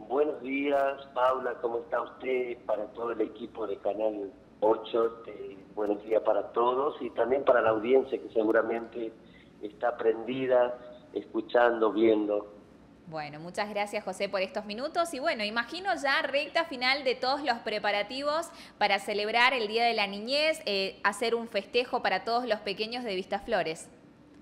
Buenos días, Paula, ¿cómo está usted? Para todo el equipo de Canal 8, buenos días para todos y también para la audiencia que seguramente está prendida, escuchando, viendo. Bueno, muchas gracias José por estos minutos y bueno, imagino ya recta final de todos los preparativos para celebrar el Día de la Niñez, hacer un festejo para todos los pequeños de Vistaflores.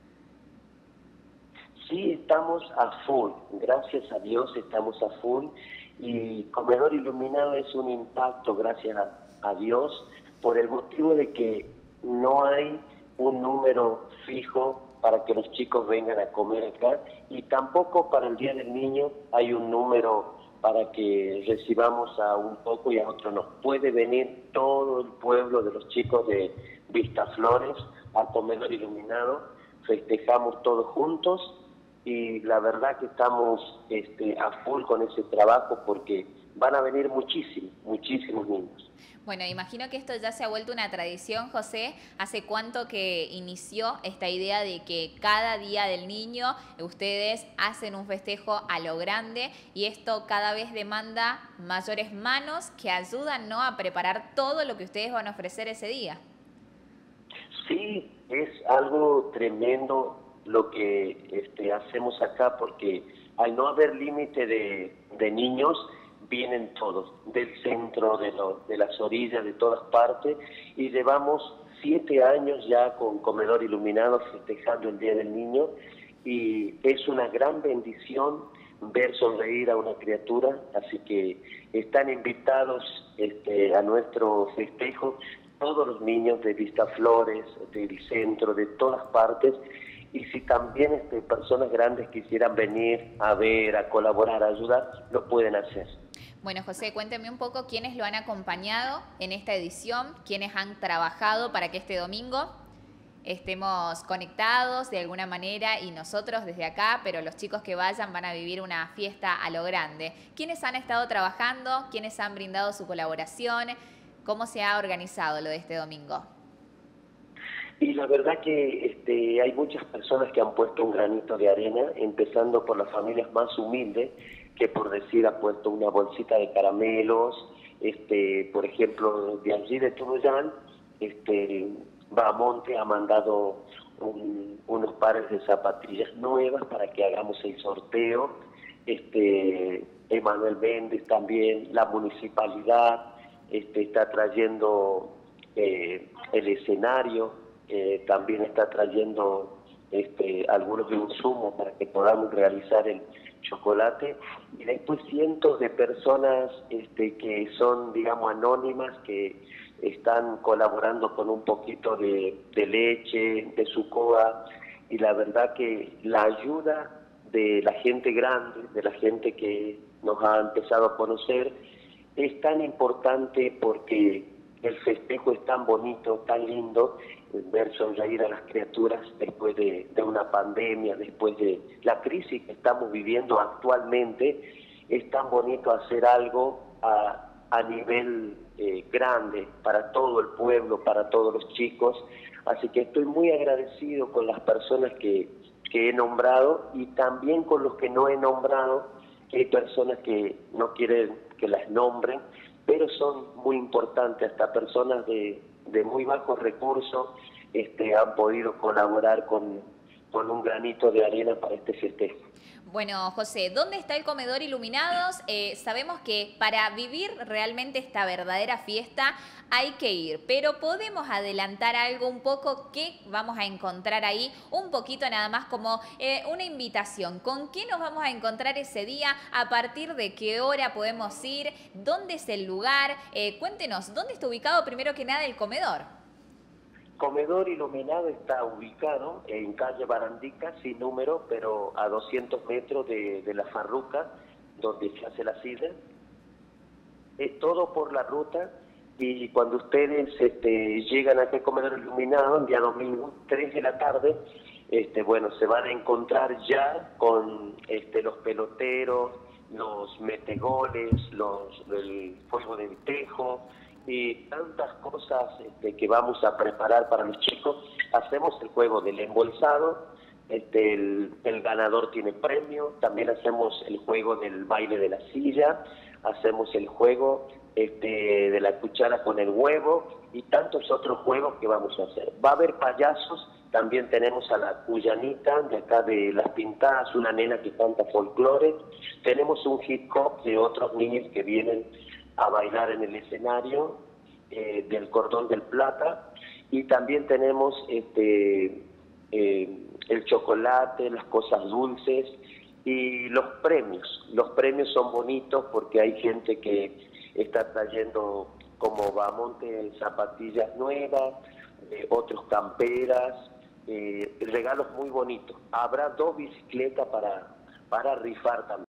Sí, estamos a full, gracias a Dios estamos a full y Comedor Iluminado es un impacto, gracias a Dios, por el motivo de que no hay un número fijo para que los chicos vengan a comer acá y tampoco para el Día del Niño hay un número para que recibamos a un poco y a otro no. Puede venir todo el pueblo de los chicos de Vistaflores al Comedor Iluminado, festejamos todos juntos y la verdad que estamos a full con ese trabajo porque van a venir muchísimos niños. Bueno, imagino que esto ya se ha vuelto una tradición, José. ¿Hace cuánto que inició esta idea de que cada día del niño ustedes hacen un festejo a lo grande y esto cada vez demanda mayores manos que ayudan, ¿no?, a preparar todo lo que ustedes van a ofrecer ese día? Sí, es algo tremendo lo que hacemos acá porque al no haber límite de niños, vienen todos, del centro, de las orillas, de todas partes, y llevamos 7 años ya con Comedor Iluminado festejando el Día del Niño, y es una gran bendición ver sonreír a una criatura, así que están invitados a nuestro festejo todos los niños de Vistaflores, del centro, de todas partes, y si también personas grandes quisieran venir a ver, a colaborar, a ayudar, lo pueden hacer. Bueno, José, cuénteme un poco quiénes lo han acompañado en esta edición, quiénes han trabajado para que este domingo estemos conectados de alguna manera y nosotros desde acá, pero los chicos que vayan van a vivir una fiesta a lo grande. ¿Quiénes han estado trabajando? ¿Quiénes han brindado su colaboración? ¿Cómo se ha organizado lo de este domingo? Y la verdad que hay muchas personas que han puesto un granito de arena, empezando por las familias más humildes, que por decir ha puesto una bolsita de caramelos, por ejemplo, de allí de Tunuyán, Bahamonte ha mandado unos pares de zapatillas nuevas para que hagamos el sorteo, Emanuel Méndez también, la municipalidad está trayendo el escenario, también está trayendo algunos insumos para que podamos realizar el chocolate, y después cientos de personas que son, digamos, anónimas, que están colaborando con un poquito de leche, de su coa, y la verdad que la ayuda de la gente grande, de la gente que nos ha empezado a conocer, es tan importante porque el festejo es tan bonito, tan lindo, ver sonreír a las criaturas después de una pandemia, después de la crisis que estamos viviendo actualmente. Es tan bonito hacer algo a nivel grande para todo el pueblo, para todos los chicos. Así que estoy muy agradecido con las personas que he nombrado y también con los que no he nombrado, que hay personas que no quieren que las nombren, pero son muy importantes, hasta personas de muy bajos recursos han podido colaborar con un granito de arena para este festejo. Bueno, José, ¿dónde está el Comedor Iluminados? Sabemos que para vivir realmente esta verdadera fiesta hay que ir, pero podemos adelantar algo un poco que vamos a encontrar ahí, un poquito nada más como una invitación. ¿Con qué nos vamos a encontrar ese día? ¿A partir de qué hora podemos ir? ¿Dónde es el lugar? Cuéntenos, ¿dónde está ubicado primero que nada el comedor? Comedor Iluminado está ubicado en calle Barandica, sin número, pero a 200 metros de la Farruca, donde se hace la sidra. Es todo por la ruta, y cuando ustedes llegan a este Comedor Iluminado, el día domingo, 3 de la tarde, bueno, se van a encontrar ya con los peloteros, los metegoles, el fuego del tejo, y tantas cosas que vamos a preparar para los chicos. Hacemos el juego del embolsado, el ganador tiene premio. También hacemos el juego del baile de la silla, hacemos el juego de la cuchara con el huevo y tantos otros juegos que vamos a hacer. Va a haber payasos, también tenemos a la cuyanita de acá de Las Pintadas, una nena que canta folclore, tenemos un hip hop de otros niños que vienen a bailar en el escenario del Cordón del Plata, y también tenemos el chocolate, las cosas dulces y los premios. Los premios son bonitos porque hay gente que está trayendo como Bamonte zapatillas nuevas, otros camperas, regalos muy bonitos. Habrá 2 bicicletas para rifar también.